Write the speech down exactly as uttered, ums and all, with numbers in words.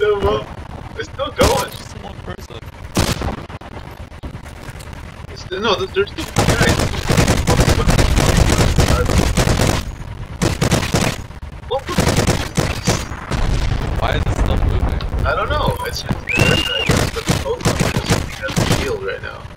them up. It's still going. Just one person. It's still, no, there's still guys. Why is it still moving? I don't know. It's just, I guess the program has a shield right now.